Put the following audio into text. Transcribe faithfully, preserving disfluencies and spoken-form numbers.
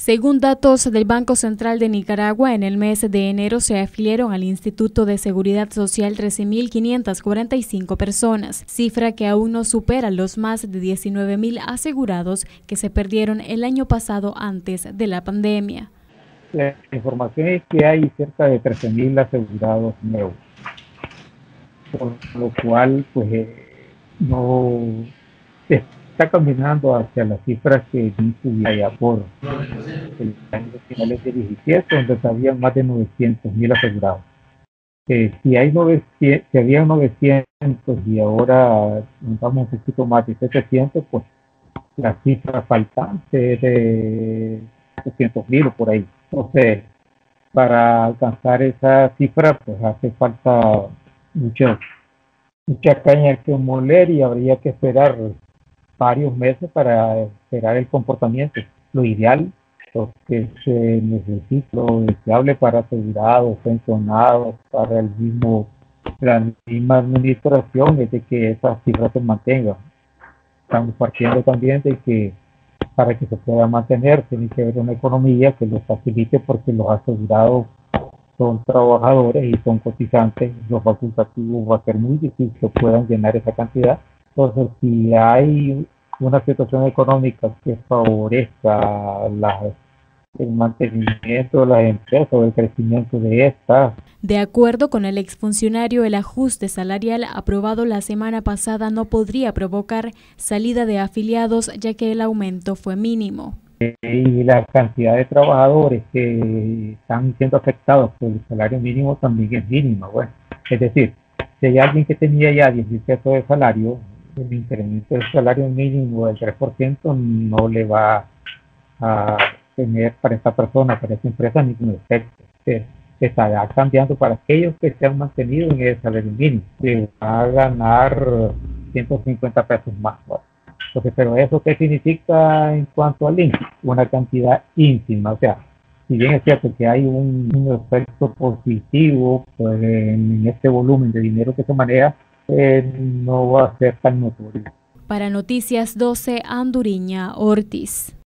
Según datos del Banco Central de Nicaragua, en el mes de enero se afiliaron al Instituto de Seguridad Social trece mil quinientas cuarenta y cinco personas, cifra que aún no supera los más de diecinueve mil asegurados que se perdieron el año pasado antes de la pandemia. La información es que hay cerca de trece mil asegurados nuevos, por lo cual pues eh, no está caminando hacia las cifras que vi allá por el año finales de diecisiete, donde había más de novecientos mil asegurados. Eh, si, hay novecientos, si había novecientos y ahora vamos un poquito más de setecientos, pues la cifra faltante de doscientos mil o por ahí. Entonces, para alcanzar esa cifra, pues hace falta mucha, mucha caña que moler y habría que esperar varios meses para esperar el comportamiento. Lo ideal, lo que se necesita, lo deseable para asegurados, pensionados, para el mismo, la misma administración, es de que esas cifras se mantengan. Estamos partiendo también de que para que se pueda mantener tiene que haber una economía que lo facilite, porque los asegurados son trabajadores y son cotizantes. Los facultativos va a ser muy difícil que puedan llenar esa cantidad. Entonces, si hay una situación económica que favorezca la, el mantenimiento de las empresas o el crecimiento de estas. De acuerdo con el exfuncionario, el ajuste salarial aprobado la semana pasada no podría provocar salida de afiliados, ya que el aumento fue mínimo. Y la cantidad de trabajadores que están siendo afectados por el salario mínimo también es mínima. Bueno, es decir, si hay alguien que tenía ya diez mil pesos de salario, el incremento del salario mínimo del tres por ciento no le va a tener para esta persona, para esta empresa, ningún efecto. Se estará cambiando para aquellos que se han mantenido en el salario mínimo. Se va a ganar ciento cincuenta pesos más. Bueno, entonces, pero ¿eso qué significa en cuanto al índice? Una cantidad ínfima. O sea, si bien es cierto que hay un, un efecto positivo pues, en este volumen de dinero que se maneja, eh, no va a ser tan notorio. Para Noticias doce, Anduriña Ortiz.